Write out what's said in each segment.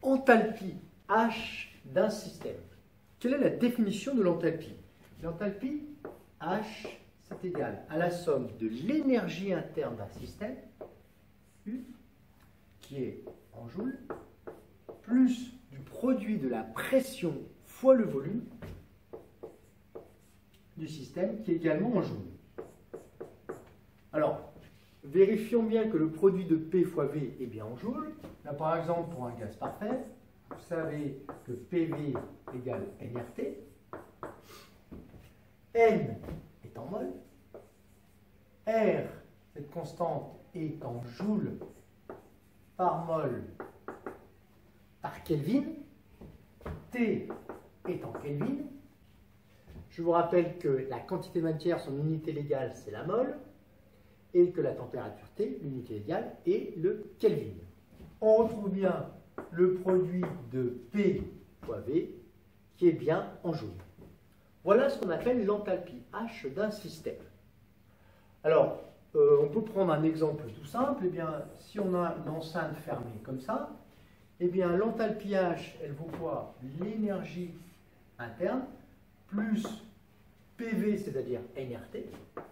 enthalpie H d'un système. Quelle est la définition de l'enthalpie? L'enthalpie H, c'est égal à la somme de l'énergie interne d'un système, U, qui est en joules, plus du produit de la pression fois le volume du système, qui est également en joules. Alors, vérifions bien que le produit de P fois V est bien en joules. Là, par exemple, pour un gaz parfait, vous savez que PV égale nRT. N est en mol. R, cette constante, est en joules par mol par Kelvin. T est en Kelvin. Je vous rappelle que la quantité de matière, son unité légale, c'est la mol, et que la température T, l'unité légale, est le Kelvin. On retrouve bien le produit de P fois V, qui est bien en joules. Voilà ce qu'on appelle l'enthalpie H d'un système. Alors, on peut prendre un exemple tout simple. Eh bien, si on a une enceinte fermée comme ça, eh bien, l'enthalpie H, elle vaut quoi? L'énergie interne plus PV, c'est-à-dire nRT.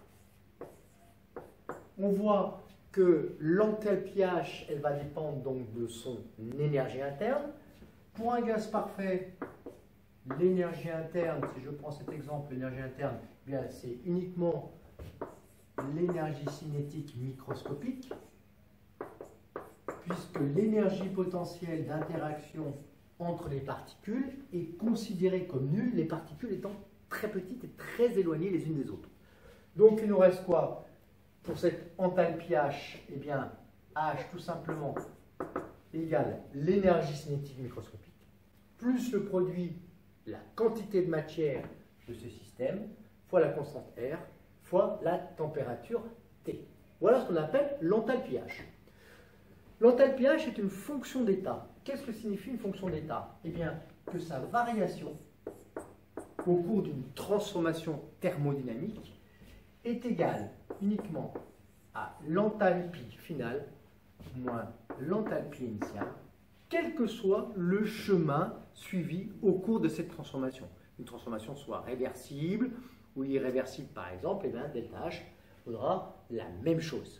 On voit que l'enthalpie H, elle va dépendre donc de son énergie interne. Pour un gaz parfait, l'énergie interne, si je prends cet exemple, l'énergie interne, eh bien c'est uniquement l'énergie cinétique microscopique, puisque l'énergie potentielle d'interaction entre les particules est considérée comme nulle, les particules étant très petites et très éloignées les unes des autres. Donc il nous reste quoi pour cette enthalpie H? Eh bien, H tout simplement égale l'énergie cinétique microscopique, plus le produit, la quantité de matière de ce système, fois la constante R, fois la température T. Voilà ce qu'on appelle l'enthalpie H. L'enthalpie H est une fonction d'état. Qu'est-ce que signifie une fonction d'état? Eh bien, que sa variation au cours d'une transformation thermodynamique est égale uniquement à l'enthalpie finale moins l'enthalpie initiale, quel que soit le chemin suivi au cours de cette transformation. Une transformation soit réversible ou irréversible par exemple, et bien delta H vaudra la même chose.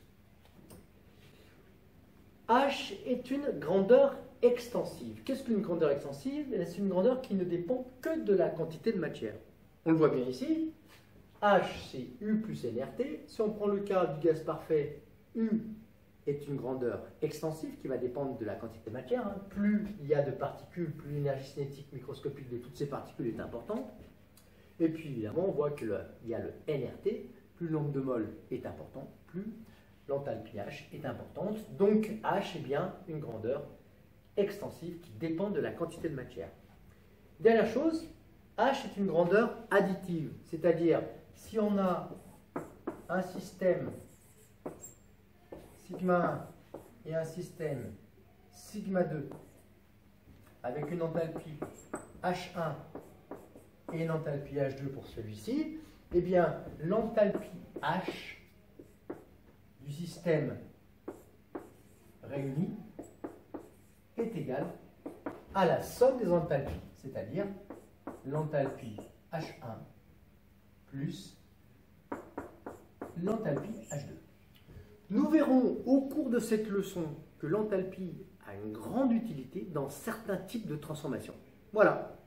H est une grandeur extensive. Qu'est-ce qu'une grandeur extensive? C'est une grandeur qui ne dépend que de la quantité de matière. On le voit bien ici. H, c'est U plus nRT. Si on prend le cas du gaz parfait, U est une grandeur extensive qui va dépendre de la quantité de matière. Plus il y a de particules, plus l'énergie cinétique microscopique de toutes ces particules est importante. Et puis évidemment, on voit qu'il y a le nRT. Plus le nombre de moles est important, plus l'enthalpie H est importante. Donc H est bien une grandeur extensive qui dépend de la quantité de matière. Dernière chose, H est une grandeur additive, c'est-à-dire si on a un système sigma 1 et un système sigma 2 avec une enthalpie H1 et une enthalpie H2 pour celui-ci, eh bien l'enthalpie H du système réuni est égale à la somme des enthalpies, c'est-à-dire l'enthalpie H1 plus l'enthalpie H2. Nous verrons au cours de cette leçon que l'enthalpie a une grande utilité dans certains types de transformations. Voilà.